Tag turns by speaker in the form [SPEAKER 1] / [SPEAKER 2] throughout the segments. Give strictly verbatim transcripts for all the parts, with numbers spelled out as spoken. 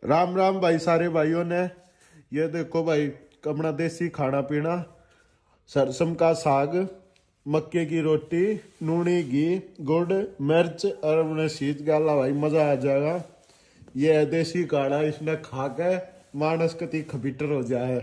[SPEAKER 1] राम राम भाई सारे भाइयों ने। ये देखो भाई अपना देसी खाना पीना, सरसों का साग, मक्के की रोटी, नूनी घी, गुड़, मिर्च और अपने शीत गाला भाई मजा आ जाएगा। ये है देसी काढ़ा, इसने खा के मानस कति खपीटर हो जाए।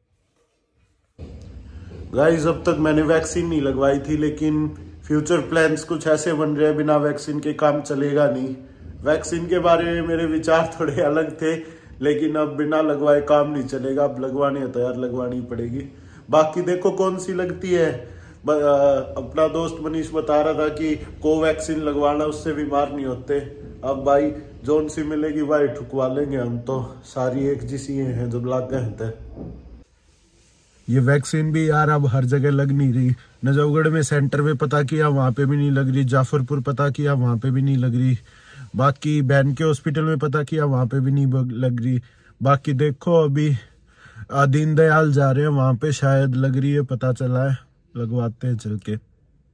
[SPEAKER 1] गाइस अब तक मैंने वैक्सीन नहीं लगवाई थी, लेकिन फ्यूचर प्लान्स कुछ ऐसे बन रहे हैं, बिना वैक्सीन के काम चलेगा नहीं। वैक्सीन के बारे में मेरे विचार थोड़े अलग थे, लेकिन अब बिना लगवाए काम नहीं चलेगा। अब लगवानी है तो यार लगवानी पड़ेगी। बाकी देखो कौन सी लगती है। अपना दोस्त मनीष बता रहा था कि कोवैक्सीन लगवाना, उससे बीमार नहीं होते। अब भाई जोन सी मिलेगी भाई ठुकवा लेंगे हम तो। सारी एक जैसी हैं जब लाग गए। ये वैक्सीन भी यार अब हर जगह लग नहीं रही। नजफगढ़ में सेंटर पे पता किया, वहां पे भी नहीं लग रही। जाफरपुर पता किया, वहां पे भी नहीं लग रही। बाकी बैन के हॉस्पिटल में पता किया, वहां पे भी नहीं लग रही। बाकी देखो अभी दीनदयाल जा रहे हैं, वहां पे शायद लग रही है, पता चला है। लगवाते हैं चल के।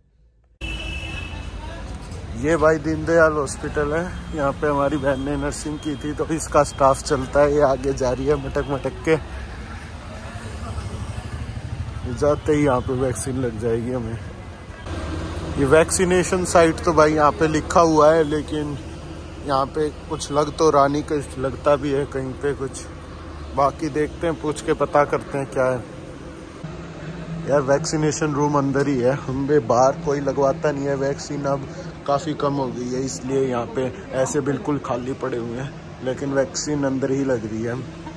[SPEAKER 1] ये भाई दीनदयाल हॉस्पिटल है, यहाँ पे हमारी बहन ने नर्सिंग की थी तो इसका स्टाफ चलता है। ये आगे जा रही है मटक मटक के, जाते ही यहाँ पे वैक्सीन लग जाएगी हमें। ये वैक्सीनेशन साइट तो भाई यहाँ पे लिखा हुआ है, लेकिन यहाँ पे कुछ लग तो रहा नहीं, कुछ लगता भी है कहीं पे कुछ। बाकी देखते हैं, पूछ के पता करते हैं क्या है। यार वैक्सीनेशन रूम अंदर ही है, हम भी बाहर कोई लगवाता नहीं है वैक्सीन। अब काफ़ी कम हो गई है, इसलिए यहाँ पे ऐसे बिल्कुल खाली पड़े हुए हैं, लेकिन वैक्सीन अंदर ही लग रही है।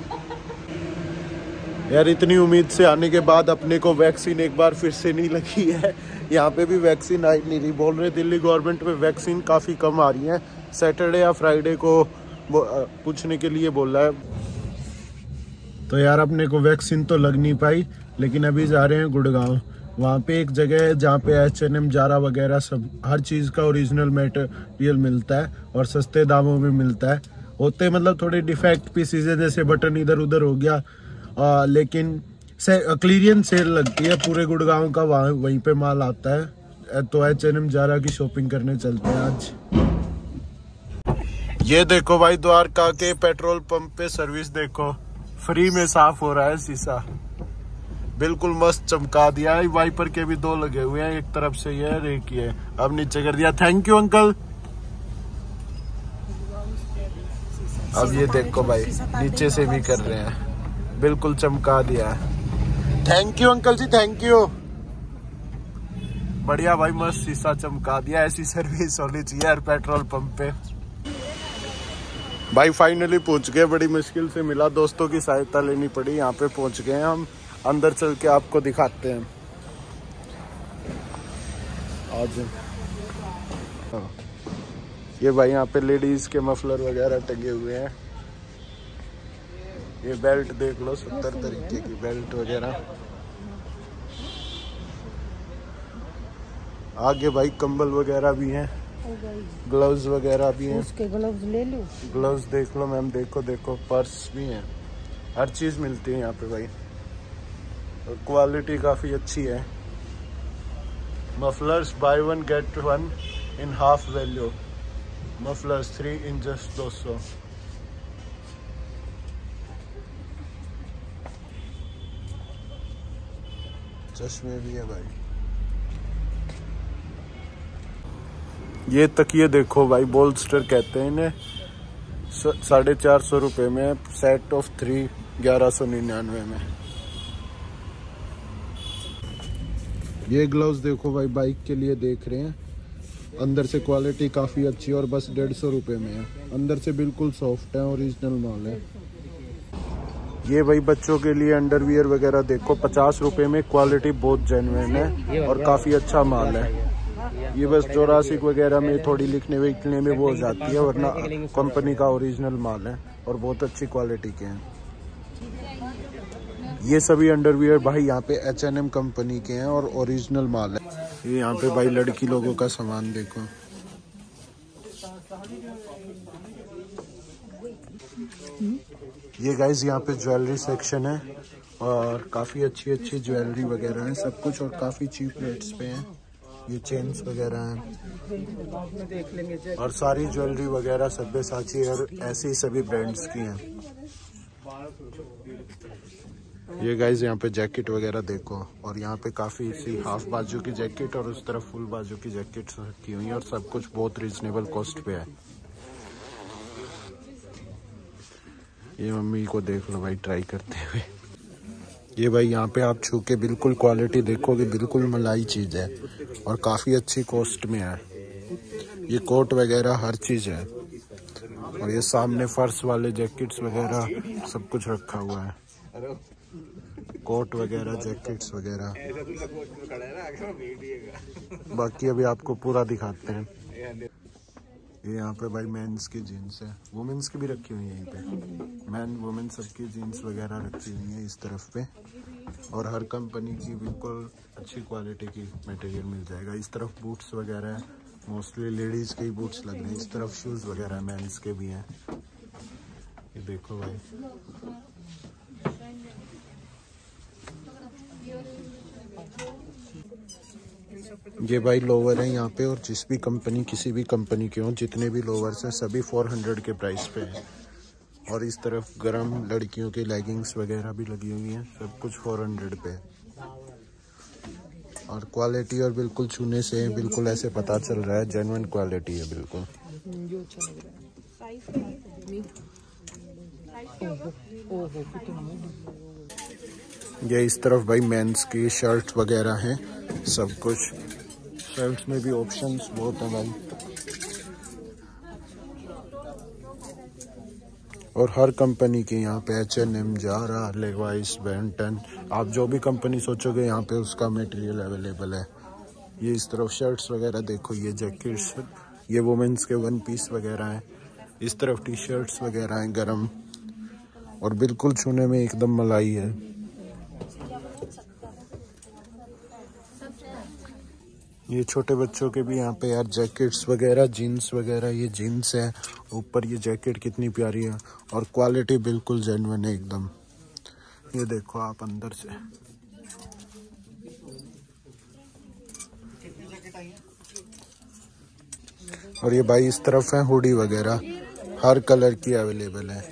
[SPEAKER 1] यार इतनी उम्मीद से आने के बाद अपने को वैक्सीन एक बार फिर से नहीं लगी है। यहाँ पे भी वैक्सीन आई नहीं रही। बोल रहे दिल्ली गवर्नमेंट में वैक्सीन काफ़ी कम आ रही है। सैटरडे या फ्राइडे को पूछने के लिए बोला है। तो यार अपने को वैक्सीन तो लग नहीं पाई, लेकिन अभी जा रहे हैं गुड़गांव। वहाँ पे एक जगह है जहाँ पे एच एन एम, जारा वगैरह सब हर चीज़ का ओरिजिनल मटेरियल मिलता है और सस्ते दामों में मिलता है। होते मतलब थोड़े डिफेक्ट पीसीज है, जैसे बटन इधर उधर हो गया, आ, लेकिन से क्लियरेंस सेल लगती है पूरे गुड़गांव का, वहाँ वहीं पे माल आता है। तो एच एन एम, जारा की शॉपिंग करने चलते हैं आज। ये देखो भाई द्वारका के पेट्रोल पंप पे सर्विस देखो, फ्री में साफ हो रहा है शीशा, बिल्कुल मस्त चमका दिया है। वाइपर के भी दो लगे हुए हैं, एक तरफ से ये है, एक ये। अब नीचे कर दिया। Thank you uncle. अब ये देखो भाई नीचे से भी कर रहे हैं, बिल्कुल चमका दिया है। Thank you uncle ji, thank you. बढ़िया भाई, मस्त शीशा चमका दिया। ऐसी सर्विस होनी चाहिए यार पेट्रोल पंप पे। भाई फाइनली पहुंच गए, बड़ी मुश्किल से मिला, दोस्तों की सहायता लेनी पड़ी। यहाँ पे पहुंच गए हम, अंदर चल के आपको दिखाते हैं आज। ये भाई यहाँ पे लेडीज के मफलर वगैरह टंगे हुए हैं। ये बेल्ट देख लो, सत्तर तरीके की बेल्ट वगैरह। आगे भाई कंबल वगैरह भी हैं, ग्लव्स वगैरह भी हैं।
[SPEAKER 2] उसके ग्लव्स ले लो।
[SPEAKER 1] ग्लव्स देख लो मैम, देखो देखो, पर्स भी हैं, हर चीज मिलती है यहाँ पे भाई। और क्वालिटी काफी अच्छी है। Mufflers buy one get one in half value. Mufflers three in just दो सौ। चश्मे भी है भाई। ये तकिए देखो भाई, बोल्स्टर कहते हैं इन्हें। साढ़े चार सौ रुपये में, सेट ऑफ थ्री ग्यारह सौ निन्यानवे में। ये ग्लव्स देखो भाई, बाइक के लिए देख रहे हैं। अंदर से क्वालिटी काफ़ी अच्छी और बस डेढ़ सौ रुपये में है। अंदर से बिल्कुल सॉफ्ट है, ओरिजिनल माल है। ये भाई बच्चों के लिए अंडरवियर वगैरह देखो, पचास रुपये में, क्वालिटी बहुत जेन्युइन है और काफ़ी अच्छा माल है। ये बस जोरासिक वगैरह में थोड़ी लिखने विखने में वो हो जाती है, वरना कंपनी का ओरिजिनल माल है और बहुत अच्छी क्वालिटी के हैं। ये सभी अंडरवियर भाई यहाँ पे एच एन एम कंपनी के हैं और ओरिजिनल माल है। ये यहाँ पे भाई लड़की लोगों का सामान देखो। ये गाइज यहाँ पे ज्वेलरी सेक्शन है और काफ़ी अच्छी अच्छी ज्वेलरी वगैरह है सब कुछ, और काफ़ी चीप रेट्स पे है। ये चेन्स वगैरह हैं देख लेंगे। और सारी ज्वेलरी वगैरह सब्यसाची और ऐसी सभी ब्रांड्स की हैं। ये गाइस यहाँ पे जैकेट वगैरह देखो, और यहाँ पे काफ़ी सी हाफ बाजू की जैकेट और उस तरफ फुल बाजू की जैकेट्स रखी हुई हैं, और सब कुछ बहुत रिजनेबल कॉस्ट पे है। ये मम्मी को देख लो भाई ट्राई करते हुए। ये भाई यहाँ पे आप छू के बिल्कुल क्वालिटी देखोगे, बिल्कुल मलाई चीज़ है और काफ़ी अच्छी कॉस्ट में है। ये कोट वगैरह हर चीज़ है, और ये सामने फर्श वाले जैकेट्स वगैरह सब कुछ रखा हुआ है, कोट वगैरह जैकेट्स वगैरह। बाकी अभी आपको पूरा दिखाते हैं। ये यहाँ पे भाई मेंस की जीन्स है, वुमेन्स की भी रखी हुई है यहीं पे। मैन वुमेन सबकी जीन्स वगैरह रखी हुई है इस तरफ पे, और हर कंपनी की बिल्कुल अच्छी क्वालिटी की मटेरियल मिल जाएगा। इस तरफ बूट्स वगैरह है, मोस्टली लेडीज के ही बूट्स लग रहे हैं। इस तरफ शूज़ वगैरह मेंस के भी हैं। ये देखो भाई, ये भाई लोवर है यहाँ पे, और जिस भी कंपनी किसी भी कंपनी के हों, जितने भी लोवर्स हैं सभी चार सौ के प्राइस पे हैं। और इस तरफ गरम लड़कियों के लेगिंग्स वगैरह भी लगी हुई हैं, सब कुछ चार सौ पे। और क्वालिटी और बिल्कुल छूने से बिल्कुल ऐसे पता चल रहा है जेन्युइन क्वालिटी है बिल्कुल। ये इस तरफ भाई मेंस की शर्ट वगैरह हैं, सब कुछ। शर्ट्स में भी ऑप्शंस बहुत हैं भाई, और हर कंपनी के यहाँ पे H and M, Zara, Levi's, Benetton, आप जो भी कंपनी सोचोगे यहाँ पे उसका मटेरियल अवेलेबल है। ये इस तरफ शर्ट्स वगैरह देखो, ये जैकेट्स, ये वुमेन्स के वन पीस वगैरह हैं। इस तरफ टी शर्ट्स वगैरह हैं गरम, और बिल्कुल छूने में एकदम मलाई है। ये छोटे बच्चों के भी यहाँ पे यार जैकेट्स वगैरह, जीन्स वगैरह। ये जीन्स है, ऊपर ये जैकेट कितनी प्यारी है, और क्वालिटी बिल्कुल जेन्युइन है एकदम। ये देखो आप अंदर से, और ये भाई इस तरफ है हुडी वगैरह, हर कलर की अवेलेबल है।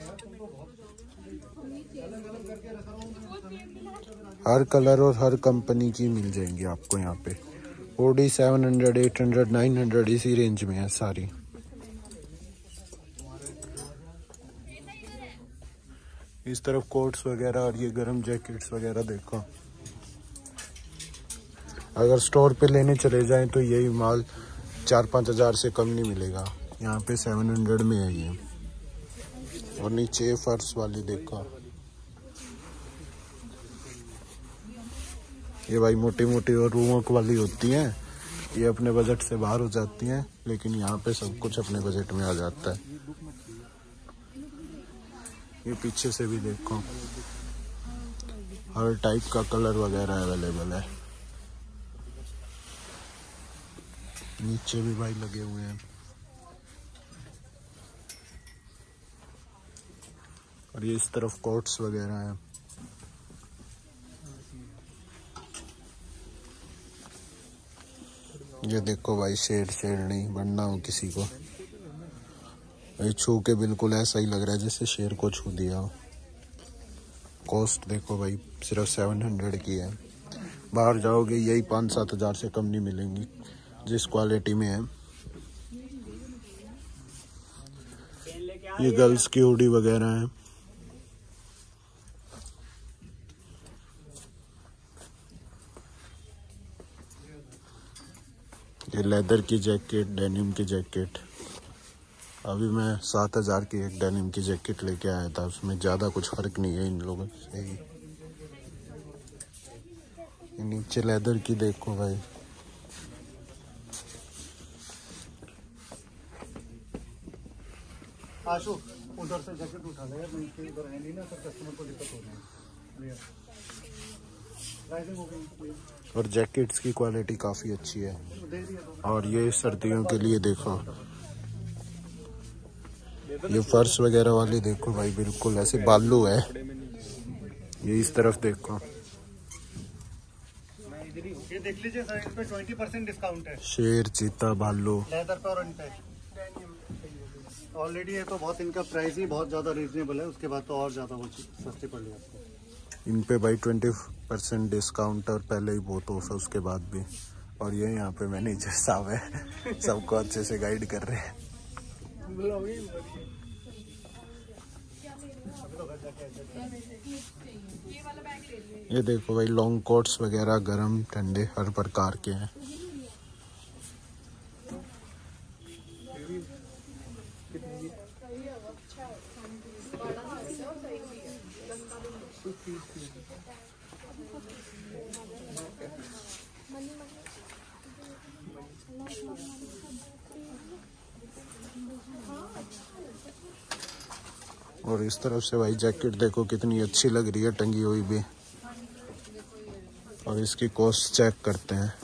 [SPEAKER 1] हर कलर और हर कंपनी की मिल जाएंगी आपको यहाँ पे। Hoodie seven hundred, eight hundred, nine hundred इसी रेंज में है सारी। इस तरफ कोट्स वगैरह और ये गरम जैकेट्स वगैरह देखो। अगर स्टोर पे लेने चले जाएं तो यही माल चार पाँच हजार से कम नहीं मिलेगा, यहाँ पे सेवन हंड्रेड में है ये। और नीचे फर्श वाली देखो, ये भाई मोटी मोटी और रूमोक वाली होती हैं, ये अपने बजट से बाहर हो जाती हैं, लेकिन यहाँ पे सब कुछ अपने बजट में आ जाता है। ये पीछे से भी देखो, हर टाइप का कलर वगैरह अवेलेबल है। नीचे भी भाई लगे हुए हैं, और ये इस तरफ कोट्स वगैरह हैं। ये देखो भाई, शेर शेरनी बनना हो किसी को, भाई छू के बिल्कुल ऐसा ही लग रहा है जैसे शेर को छू दिया हो। कॉस्ट देखो भाई, सिर्फ सेवन हंड्रेड की है। बाहर जाओगे यही पाँच सात हजार से कम नहीं मिलेंगी जिस क्वालिटी में है। ये गर्ल्स की हुडी वगैरह है। ये लेदर की जैकेट, डेनिम की जैकेट। अभी मैं सात हजार की एक डेनिम की जैकेट लेके आया था, उसमें ज़्यादा कुछ फर्क नहीं है इन लोगों से ही। नीचे लेदर की देखो भाई,
[SPEAKER 2] आशु उधर से जैकेट उठा ले, नीचे इधर है नहीं ना, तो कस्टमर को दिक्कत हो रही है।
[SPEAKER 1] और जैकेट्स की क्वालिटी काफ़ी अच्छी है। और ये सर्दियों के लिए देखो, ये फर्श वगैरह वाली देखो भाई, बिल्कुल ऐसे बालू है। ये इस तरफ देखो,
[SPEAKER 2] देख लीजिए सर, इस पे ट्वेंटी परसेंट डिस्काउंट है।
[SPEAKER 1] शेर, चीता, भालू,
[SPEAKER 2] लेदर पे और अनटच ऑलरेडी है, तो बहुत इनका प्राइस ही बहुत ज़्यादा रीजनेबल है। उसके बाद तो और ज़्यादा वो सस्ते पड़ गए आपको।
[SPEAKER 1] इन पे भाई ट्वेंटी परसेंट डिस्काउंट और पहले ही बहुत ऑफ है उसके बाद भी। और ये यहाँ पे मैनेजर साहब है, सबको अच्छे से गाइड कर रहे हैं। ये देखो भाई लॉन्ग कोट्स वगैरह गर्म ठंडे हर प्रकार के हैं। और इस तरफ से भाई जैकेट देखो कितनी अच्छी लग रही है टंगी हुई भी। और इसकी कॉस्ट चेक करते हैं,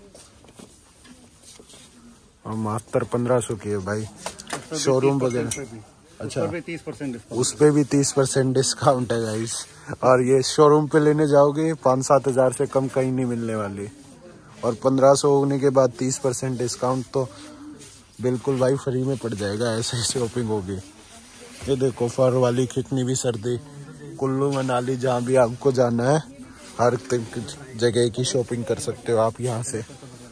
[SPEAKER 1] और मात्र पंद्रह सौ की है भाई। शोरूम वगैरह अच्छा,
[SPEAKER 2] तीस परसेंट
[SPEAKER 1] उस पे भी तीस परसेंट डिस्काउंट है गाइस। और ये शोरूम पे लेने जाओगे पाँच सात हजार से कम कहीं नहीं मिलने वाली। और पंद्रह सौ होने के बाद तीस परसेंट डिस्काउंट, तो बिल्कुल भाई फ्री में पड़ जाएगा। ऐसे शॉपिंग होगी। ये देखो फर वाली कितनी भी सर्दी, कुल्लू मनाली जहाँ भी आपको जाना है हर जगह की शॉपिंग कर सकते हो आप यहाँ से।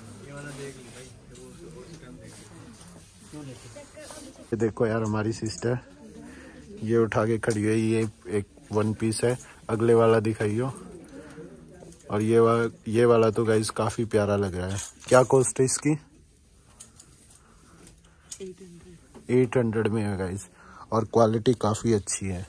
[SPEAKER 1] ये देखो यार हमारी सिस्टर ये उठा के खड़ी है, ये एक वन पीस है। अगले वाला दिखाइयो। और ये वाला ये वाला तो गाइस काफी प्यारा लग रहा है। क्या कॉस्ट है इसकी? एट हंड्रेड में है गाइस। और क्वालिटी काफी अच्छी है।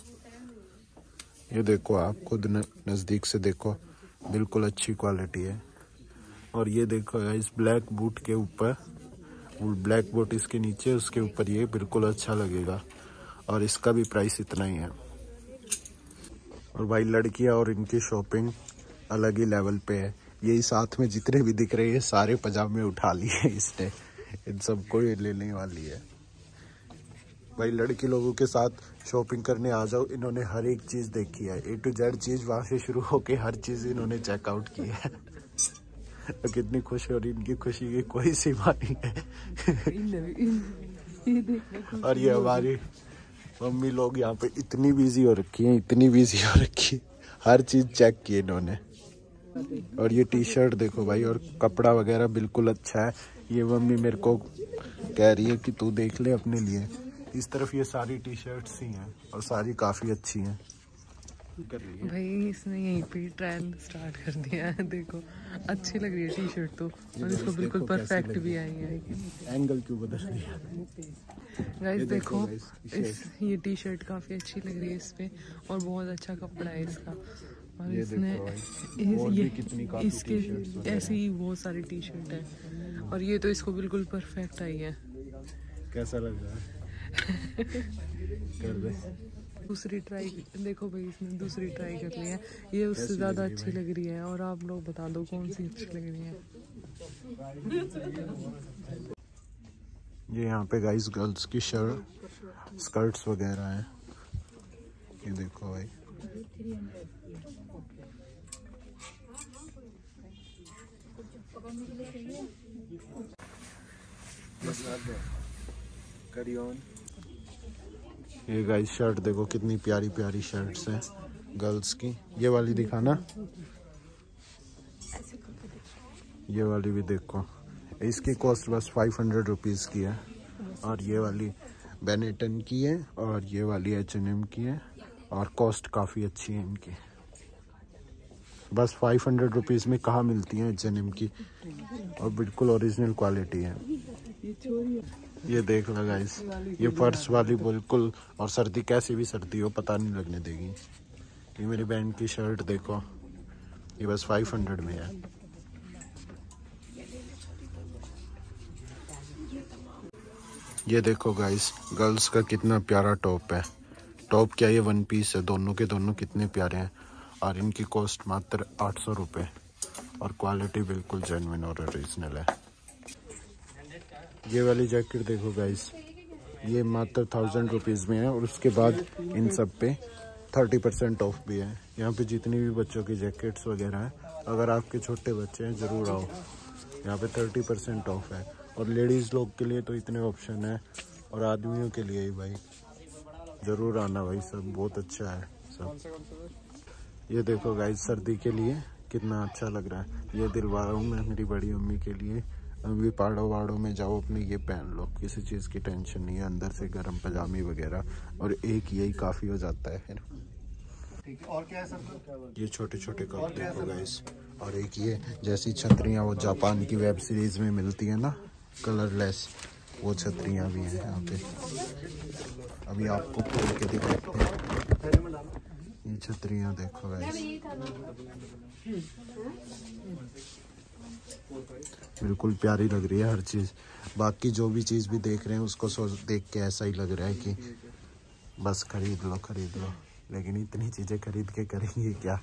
[SPEAKER 1] ये देखो आप खुद नजदीक से देखो, बिल्कुल अच्छी क्वालिटी है। और ये देखो गाइस ब्लैक बूट के ऊपर, ब्लैक बूट इसके नीचे, उसके ऊपर ये बिल्कुल अच्छा लगेगा। और इसका भी प्राइस इतना ही है। और भाई लड़कियां और इनकी शॉपिंग अलग ही लेवल पे है। यही साथ में जितने भी दिख रहे हैं सारे पजामे उठा लिए इसने, इन सबको ये लेने वाली है। भाई लड़की लोगों के साथ शॉपिंग करने आ जाओ, इन्होंने हर एक चीज देखी है। ए टू जेड चीज वहां से शुरू होके हर चीज इन्होंने चेकआउट की है। तो कितनी खुशी हो रही, इनकी खुशी की कोई सीमा नहीं है। और ये हमारी मम्मी लोग यहाँ पे इतनी बिजी हो रखी है, इतनी बिजी हो रखी है, हर चीज चेक की इन्होंने। और ये टी शर्ट देखो भाई, और कपड़ा वगैरह बिल्कुल अच्छा है। ये मम्मी मेरे को कह रही है कि तू देख ले अपने लिए। इस तरफ ये सारी टी शर्ट्स ही हैं और सारी काफी अच्छी हैं। कर रही है
[SPEAKER 3] भाई इसने यहीं पे ट्रायल स्टार्ट कर दिया है। देखो अच्छी लग रही है टी शर्ट तो, और इसको बिल्कुल परफेक्ट भी आई है।
[SPEAKER 1] एंगल क्यों बदल रही है
[SPEAKER 3] गाइस देखो, इस ये टी शर्ट काफी अच्छी लग रही है इस पे, और बहुत अच्छा कपड़ा है इसका। और
[SPEAKER 1] ये
[SPEAKER 3] इसने
[SPEAKER 1] देखो ये कितनी
[SPEAKER 3] इसके ऐसी ही बहुत सारी टी शर्ट है, और ये तो इसको बिल्कुल परफेक्ट आई है।
[SPEAKER 1] कैसा लग रहा है? कर दे।
[SPEAKER 3] दूसरी ट्राई देखो भाई, इसने दूसरी ट्राई कर ली है। ये उससे ज्यादा अच्छी लग रही है। और आप लोग बता दो कौन सी अच्छी लग रही है।
[SPEAKER 1] ये यहाँ पे गाइस गर्ल्स की शर्ट स्कर्ट्स वगैरह हैं। ये देखो भाई, ये गाइस शर्ट देखो कितनी प्यारी प्यारी शर्ट्स हैं गर्ल्स की। ये वाली दिखाना, ये वाली भी देखो। इसकी कॉस्ट बस फाइव हंड्रेड रुपीज़ की है। और ये वाली बेनेटन की है, और ये वाली एच एन एम की है, और कॉस्ट काफ़ी अच्छी है इनकी। बस फाइव हंड्रेड रुपीज़ में कहाँ मिलती हैं एच एन एम की, और बिल्कुल ओरिजिनल क्वालिटी है। ये देख लो गाइस, ये फर्श वाली बिल्कुल, और सर्दी कैसी भी सर्दी हो पता नहीं लगने देगी। ये मेरी बहन की शर्ट देखो, ये बस फाइव हंड्रेड में है। ये देखो गाइस गर्ल्स का कितना प्यारा टॉप है। टॉप क्या, ये वन पीस है, दोनों के दोनों कितने प्यारे हैं। और इनकी कॉस्ट मात्र आठ सौ रुपये, और क्वालिटी बिल्कुल जेन्युइन और ओरिजिनल है। ये वाली जैकेट देखो गाइस, ये मात्र थाउजेंड रुपीज़ में है। और उसके बाद इन सब पे थर्टी परसेंट ऑफ भी है। यहाँ पे जितनी भी बच्चों की जैकेट्स वगैरह हैं अगर आपके छोटे बच्चे हैं ज़रूर आओ, यहाँ पे थर्टी परसेंट ऑफ है। और लेडीज़ लोग के लिए तो इतने ऑप्शन है, और आदमियों के लिए ही भाई ज़रूर आना भाई, सब बहुत अच्छा है सब। ये देखो गाइस सर्दी के लिए कितना अच्छा लग रहा है। ये दिलवा रहा हूँ मैं मेरी बड़ी अम्मी के लिए। अभी पहाड़ों वहाड़ों में जाओ अपने ये पहन लो, किसी चीज़ की टेंशन नहीं है, अंदर से गर्म पजामी वगैरह, और एक यही काफ़ी हो जाता है फिर।
[SPEAKER 2] और क्या है सर?
[SPEAKER 1] ये छोटे छोटे कप देखो गाइस, और एक ये जैसी छतरियाँ वो जापान की वेब सीरीज में मिलती है ना, कलरलेस, वो छतरियाँ भी हैं यहाँ पे। अभी आपको खोल के दिखाते हैं, ये छतरियाँ देखो गाइस, बिल्कुल प्यारी लग रही है हर चीज़। बाकी जो भी चीज़ भी देख रहे हैं उसको सोच देख के ऐसा ही लग रहा है कि बस खरीद लो खरीद लो, लेकिन इतनी चीज़ें खरीद के करेंगे क्या।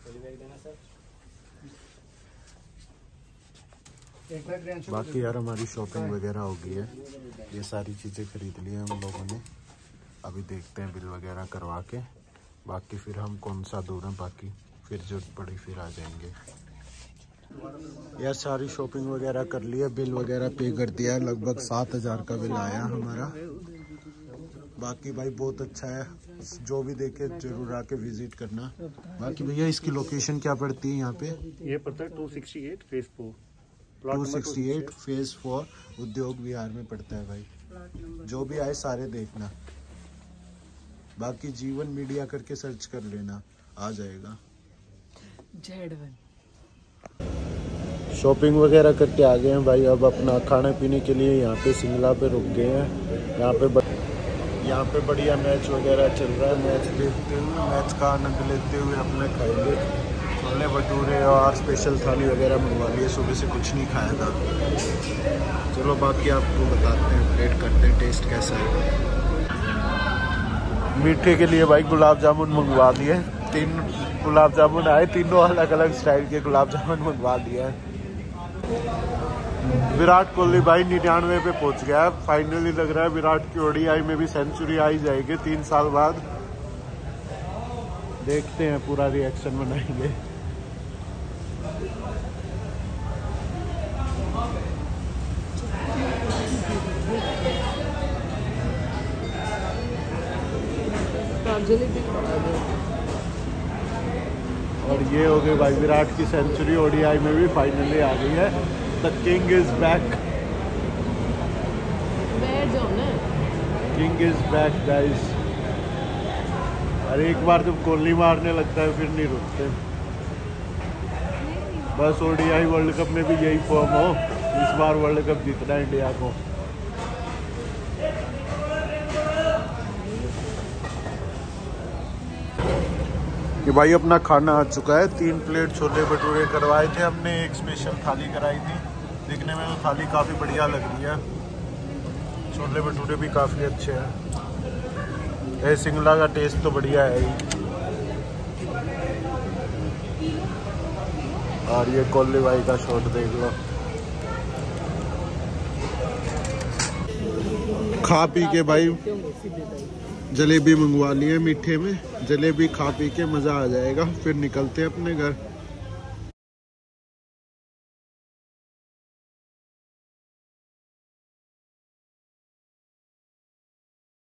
[SPEAKER 1] बाकी यार हमारी शॉपिंग वगैरह हो गई है, ये सारी चीज़ें खरीद ली हैं हम लोगों ने। अभी देखते हैं बिल वगैरह करवा के, बाकी फिर हम कौन सा दूर हैं, बाकी फिर जरूरत पड़ी फिर आ जाएंगे। यार सारी शॉपिंग वगैरह कर लिया, बिल वगैरह पे कर दिया, लगभग सात हज़ार का बिल आया हमारा। बाकी भाई बहुत अच्छा है, जो भी देखे जरूर आके विजिट करना। बाकी भैया इसकी लोकेशन क्या पड़ती है यहाँ पे?
[SPEAKER 2] ये पड़ता है two sixty eight phase four,
[SPEAKER 1] two sixty eight phase four Udyog Vihar में पड़ता है भाई। जो भी आए सारे देखना, बाकी जीवन मीडिया करके सर्च कर लेना, आ जाएगा। शॉपिंग वगैरह करके आ गए हैं भाई, अब अपना खाने पीने के लिए यहाँ पे सिंगला पे रुक गए हैं। यहाँ पे ब... यहाँ पे बढ़िया मैच वगैरह चल रहा है, मैच देखते हुए, मैच का आनंद लेते हुए अपने खाएंगे छोले भटूरे और स्पेशल थाली वगैरह मंगवा लिए, सुबह से कुछ नहीं खाया था। चलो बाकी आपको बताते हैं, प्लेट करते हैं टेस्ट कैसा है। मीठे के लिए भाई गुलाब जामुन मंगवा दिए, तीन गुलाब जामुन आए, तीनों अलग अलग स्टाइल के गुलाब जामुन मंगवा दिया है। विराट कोहली भाई निन्यानवे पे पहुंच गया है, फाइनली लग रहा है विराट की ओडीआई में भी सेंचुरी आई जाएगी तीन साल बाद। देखते हैं, पूरा रिएक्शन बनाएंगे। और ये हो गए भाई विराट की सेंचुरी, ओडीआई में भी फाइनली आ गई है। The king is back, king is back guys. अरे एक बार जब कोहली मारने लगता है फिर नहीं रुकते। बस ओडीआई वर्ल्ड कप में भी यही फॉर्म हो, इस बार वर्ल्ड कप जीतना है इंडिया को। कि भाई अपना खाना आ चुका है, तीन प्लेट छोले भटूरे करवाए थे हमने, एक स्पेशल थाली कराई थी। दिखने में तो थाली काफ़ी बढ़िया लग रही है, छोले भटूरे भी काफ़ी अच्छे हैं। ये सिंगला का टेस्ट तो बढ़िया है ही। और ये कोहली भाई का शॉट देख लो। खा पी के भाई जलेबी मंगवा ली है मीठे में, जलेबी खा पी के मज़ा आ जाएगा, फिर निकलते हैं अपने घर।